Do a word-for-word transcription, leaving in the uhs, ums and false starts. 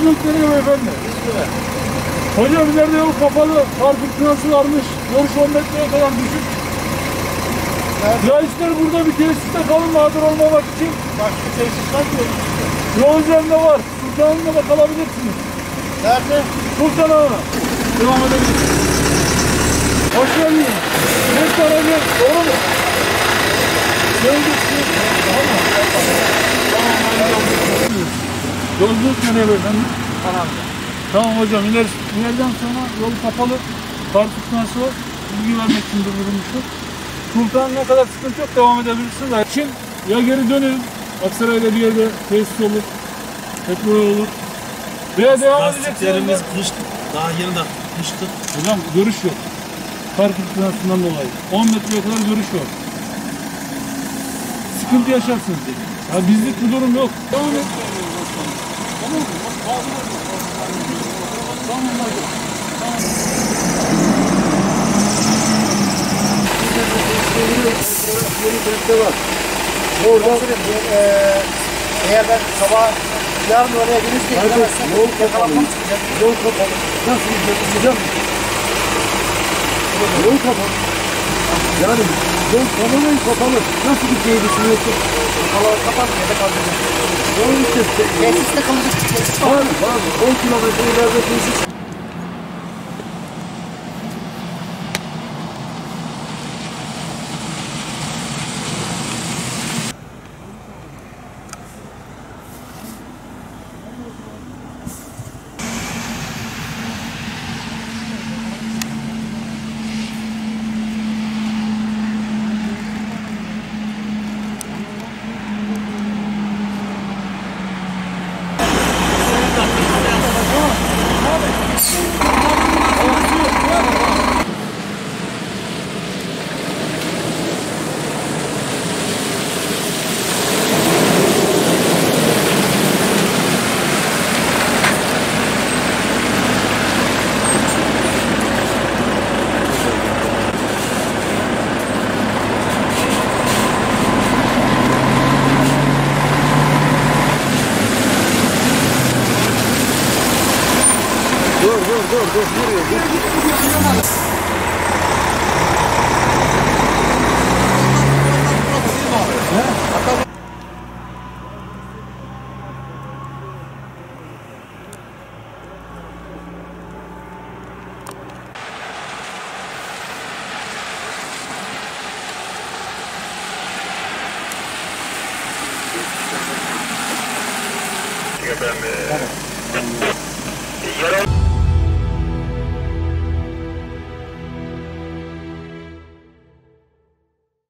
Yolculuk nereye beyefendi? Hocam ileride yol kapalı, kar fırtınası varmış. Görüş on metreye kadar düşük. Evet. Ya ister burada bir tesiste kalın mağdur olmamak için. Başka tesis var mı? Yol üzerinde var. Sultan'da da kalabilirsiniz. Nerede? Sultan'a. Devam edebilirsiniz. Hoş geldiniz. Net aracı, doğru mu? Gelmişsiniz. Tamam mı? Tamam. Yolculuk nereye beyefendi? Tamam. Tamam hocam, iler, ileriden sonra yol kapalı, kar fırtınası var, bilgi vermek için durdurulmuştur. Sultan ne kadar sıkıntı yok, devam edebilirsiniz. Şimdi ya geri dönün, Aksaray'da bir yerde tesis olur, petrol olur. Veya devam edeceksiniz. Lastiklerimiz kıştı, daha yeni de kıştı. Hocam görüş yok, kar fırtınasından dolayı. on metreye kadar görüş var. Sıkıntı yaşarsınız dedi. Ya bizlik bir durum yok. Devam et. Tamam mı? Tamam hadi. Tamam. var. Orada eee eğer ben sabah yarın oraya gelirse gidemezsem yol kapalı. Yol kapalı. Nasıl gideceğim? Yol kapalı. Yani yol tamamen kapalı. Nasıl gideceği düşünüyorsun? Kapalı kapatmıyor da kalacak. Yol işte. Tesiste kalacak. Var var. on kilometre ileride tesis. Dur dur dur dur duruyor dur. Tamam.